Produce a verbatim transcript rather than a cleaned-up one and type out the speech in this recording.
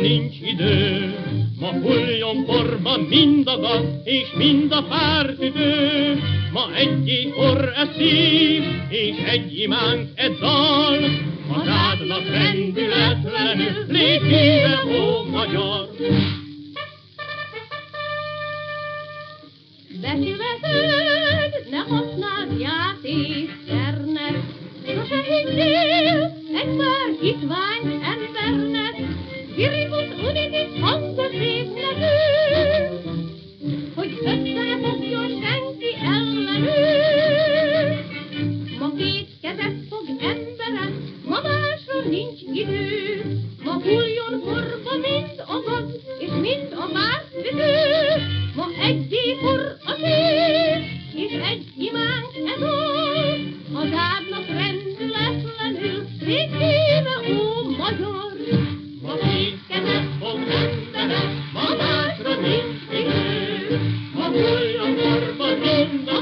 nincs idő. Ma hulljon porba mind a gaz és mind a pártüdő. Ma egy éjkor e szív, és egy imánk e dal. Hazádnak rendületlenül, légy híve, ó magyar! Becsületed, ne használd játékszernek, sose higgyél egy pár hitvány embernek, viribus unitis hangos részletű, hogy össze ne fogjon senki ellenül. Ma két kezet fog emberem, ma másra nincs idő, ma hulljon porba mind a gaz, és mind a pártüdő. Ma egy éjkor a szép, és egy imánk ez az, hazádnak rendületlenül, légy híve, ó magyar! Ma két kezet fog emberem, ma másra nincs idő, ma hulljon porba mind a